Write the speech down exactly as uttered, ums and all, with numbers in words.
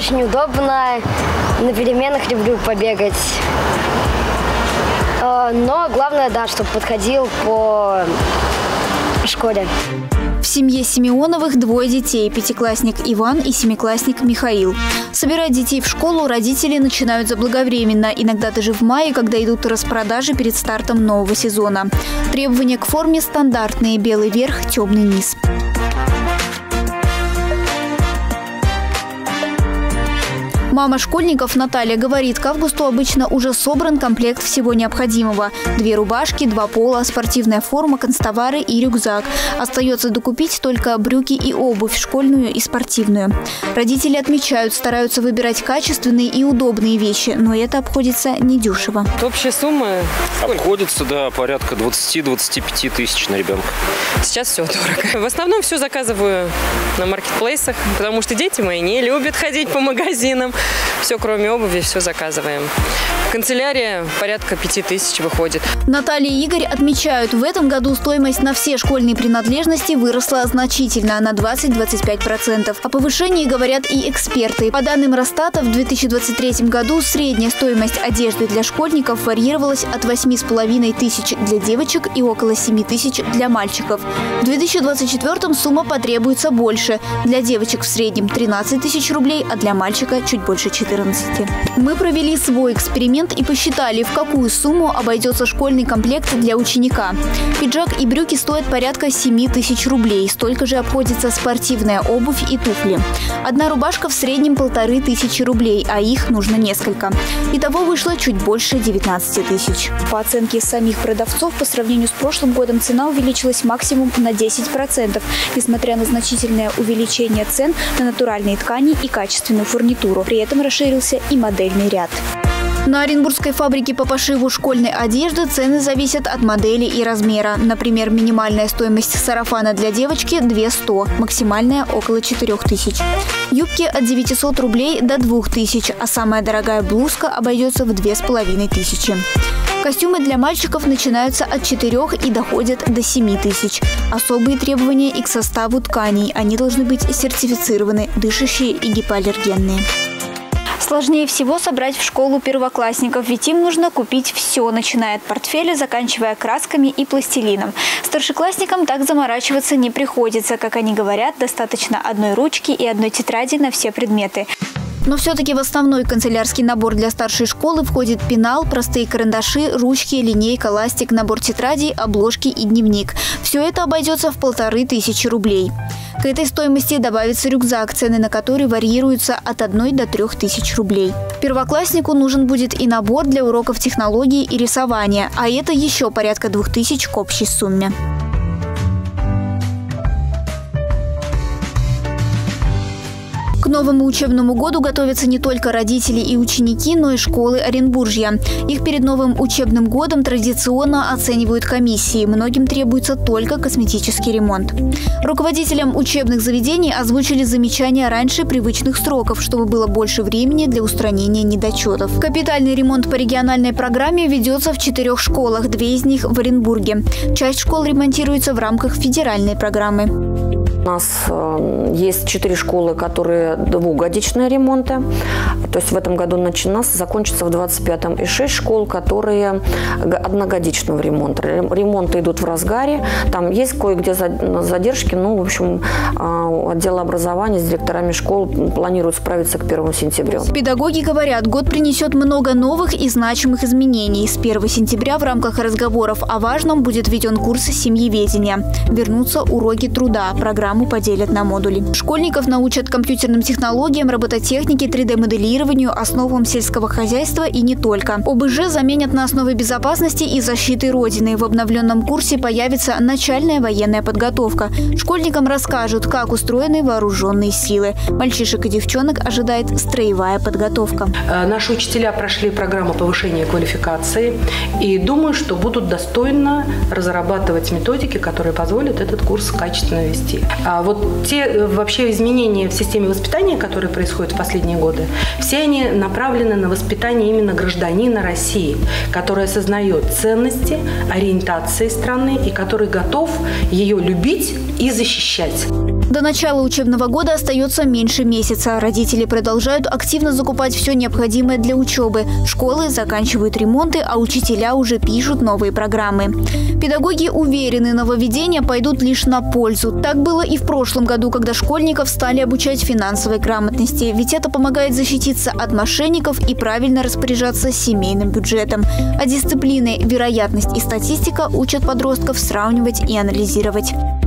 очень удобно. На переменах люблю побегать. Но главное, да, чтобы подходил по школе. В семье Симеоновых двое детей – пятиклассник Иван и семиклассник Михаил. Собирать детей в школу родители начинают заблаговременно, иногда даже в мае, когда идут распродажи перед стартом нового сезона. Требования к форме стандартные – белый верх, темный низ. Мама школьников Наталья говорит, к августу обычно уже собран комплект всего необходимого. Две рубашки, два пола, спортивная форма, канцтовары и рюкзак. Остается докупить только брюки и обувь, школьную и спортивную. Родители отмечают, стараются выбирать качественные и удобные вещи, но это обходится недешево. Общая сумма обходится, да, порядка двадцати-двадцати пяти тысяч на ребенка. Сейчас все дорого. В основном все заказываю на маркетплейсах, потому что дети мои не любят ходить по магазинам. Все, кроме обуви, все заказываем. Канцелярия порядка пяти тысяч выходит. Наталья и Игорь отмечают, в этом году стоимость на все школьные принадлежности выросла значительно, на двадцать-двадцать пять процентов. О повышении говорят и эксперты. По данным Росстата, в две тысячи двадцать третьем году средняя стоимость одежды для школьников варьировалась от восьми с половиной тысяч для девочек и около семи тысяч для мальчиков. В две тысячи двадцать четвёртом сумма потребуется больше. Для девочек в среднем тринадцать тысяч рублей, а для мальчика чуть больше четырнадцати. Мы провели свой эксперимент и посчитали, в какую сумму обойдется школьный комплект для ученика. Пиджак и брюки стоят порядка семи тысяч рублей. Столько же обходится спортивная обувь и туфли. Одна рубашка в среднем полторы тысячи рублей, а их нужно несколько. Итого вышло чуть больше девятнадцати тысяч. По оценке самих продавцов, по сравнению с прошлым годом цена увеличилась максимум на десять процентов, несмотря на значительное увеличение цен на натуральные ткани и качественную фурнитуру. При этом расширился и модельный ряд. На Оренбургской фабрике по пошиву школьной одежды цены зависят от модели и размера. Например, минимальная стоимость сарафана для девочки – две тысячи сто, максимальная – около четырёх тысяч. Юбки от девятисот рублей до двух тысяч, а самая дорогая блузка обойдется в две с половиной тысячи. Костюмы для мальчиков начинаются от четырёх и доходят до семи тысяч. Особые требования и к составу тканей. Они должны быть сертифицированы, дышащие и гипоаллергенные. Сложнее всего собрать в школу первоклассников, ведь им нужно купить все, начиная от портфеля, заканчивая красками и пластилином. Старшеклассникам так заморачиваться не приходится. Как они говорят, достаточно одной ручки и одной тетради на все предметы. Но все-таки в основной канцелярский набор для старшей школы входит пенал, простые карандаши, ручки, линейка, ластик, набор тетрадей, обложки и дневник. Все это обойдется в полторы тысячи рублей. К этой стоимости добавится рюкзак, цены на который варьируются от одной до трех тысяч рублей. Первокласснику нужен будет и набор для уроков технологии и рисования, а это еще порядка двух тысяч к общей сумме. К новому учебному году готовятся не только родители и ученики, но и школы Оренбуржья. Их перед новым учебным годом традиционно оценивают комиссии. Многим требуется только косметический ремонт. Руководителям учебных заведений озвучили замечания раньше привычных сроков, чтобы было больше времени для устранения недочетов. Капитальный ремонт по региональной программе ведется в четырех школах, две из них в Оренбурге. Часть школ ремонтируется в рамках федеральной программы. У нас есть четыре школы, которые двухгодичные ремонты. То есть в этом году начинается, закончится в двадцать пятом. И шесть школ, которые одногодичного ремонта. Ремонты идут в разгаре. Там есть кое-где задержки. Ну, в общем, отдел образования с директорами школ планируют справиться к первому сентября. Педагоги говорят, год принесет много новых и значимых изменений. С первого сентября в рамках разговоров о важном будет введен курс семьеведения. Вернутся уроки труда. Программу поделят на модули. Школьников научат компьютерным технологиям, робототехнике, три дэ моделированию, основам сельского хозяйства и не только. О бэ жэ заменят на основе безопасности и защиты Родины. В обновленном курсе появится начальная военная подготовка. Школьникам расскажут, как устроены вооруженные силы. Мальчишек и девчонок ожидает строевая подготовка. Наши учителя прошли программу повышения квалификации и думаю, что будут достойно разрабатывать методики, которые позволят этот курс качественно вести. А вот те вообще изменения в системе воспитания, которые происходят в последние годы, все они направлены на воспитание именно гражданина России, который осознает ценности, ориентации страны и который готов ее любить и защищать. До начала учебного года остается меньше месяца. Родители продолжают активно закупать все необходимое для учебы. Школы заканчивают ремонты, а учителя уже пишут новые программы. Педагоги уверены, нововведения пойдут лишь на пользу. Так было и в прошлом году, когда школьников стали обучать финансовой грамотности. Ведь это помогает защититься от мошенников и правильно распоряжаться семейным бюджетом. А дисциплины, вероятность и статистика учат подростков сравнивать и анализировать.